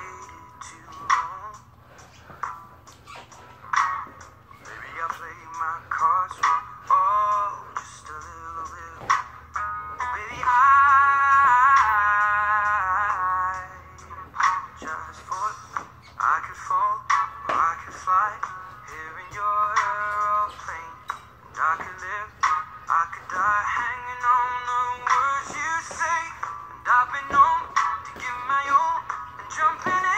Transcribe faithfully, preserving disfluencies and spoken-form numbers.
waited too long. Maybe I played my cards wrong, oh, just a little bit. Baby, I just thought I could fall, or I could fly here in your aeroplane, and I could live, I could die hanging on the words you say, and I've been known to give my all and jumping